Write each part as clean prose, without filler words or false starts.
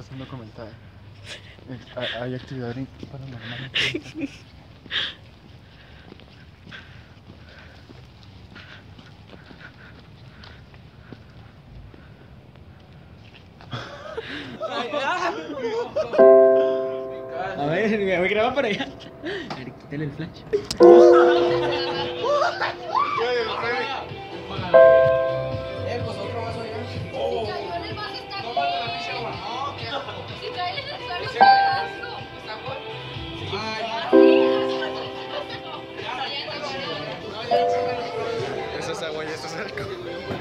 haciendo comentarios. Hay actividad paranormal. A ver, me graba para allá. A ver, quítale el flash. Pues otro vaso ya. Si cayó en el vaso está aquí. Si cae en el suelo está asco. Eso es agua y esto es alcohol.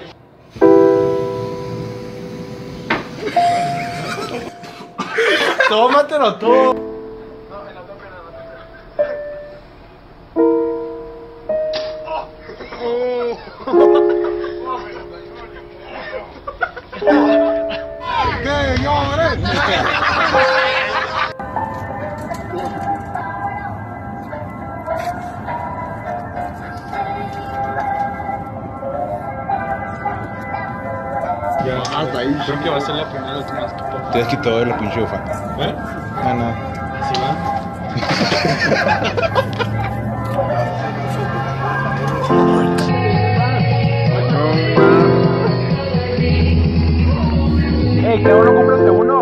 Tómatelo todo. No, en la otra pierna, ¿qué? ¡No, hombre! Ya, hasta ahí. Creo que va a ser la primera vez que más quito. Te has quitado la pinche bufanda. ¿Eh? Ah, no. ¿Sí va? ¡Ey, que uno cómprate uno!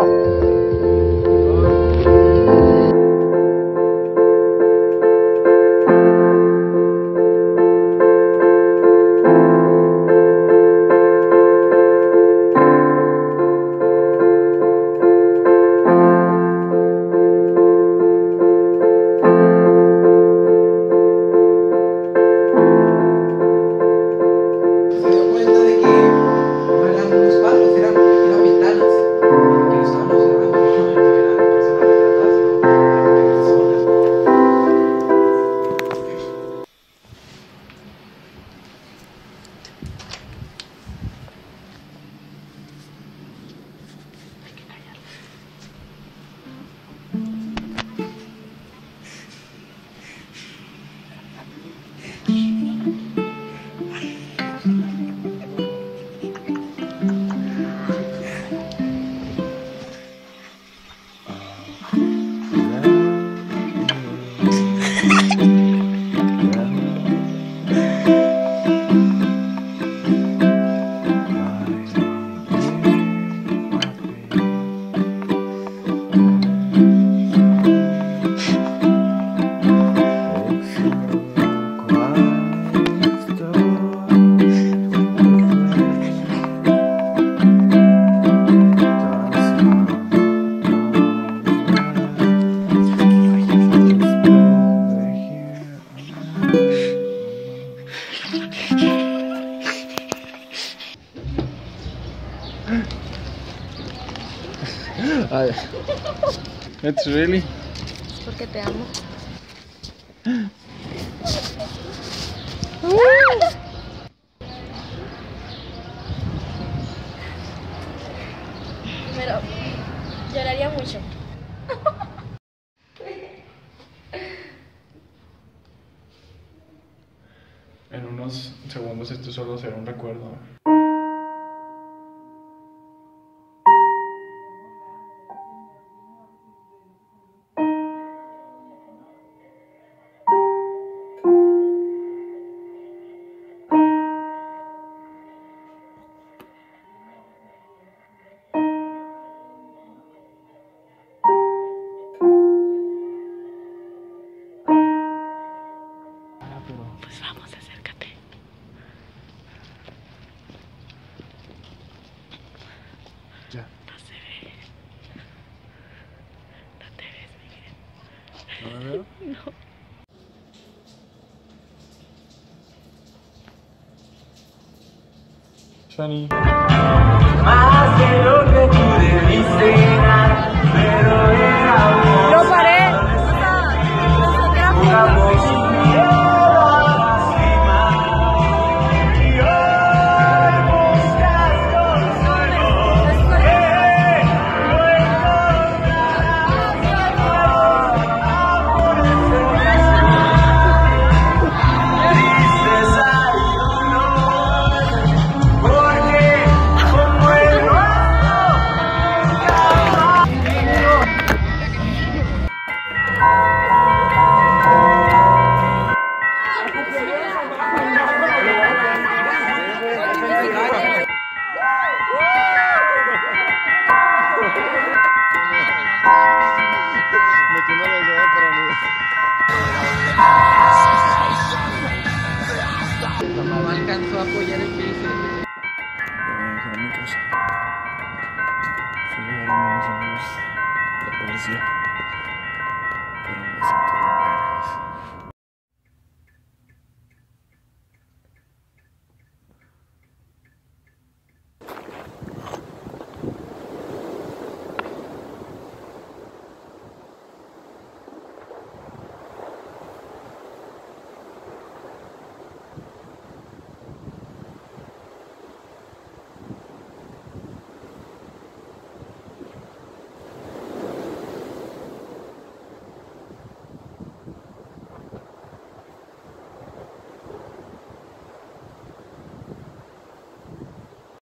Se dio cuenta de que no eran unos palos, eran ventanas. Porque lo estaban observando, no eran personas retratadas, sino personas. It's really. Es porque te amo. Pero lloraría mucho. En unos segundos esto solo será un recuerdo. Pues vamos, acércate. Ya. No se ve. No te ves, Miguel. ¿No me veo? No. Shani. Más de lo que tú debiste dar, pero era ¡Lo paré! jugamos sin miedo a lastimar. Y hoy buscando el suelo, lo encontrarás de nuevo. Tristeza y dolor, porque como el nuestro alcanzó a apoyar el pie y se le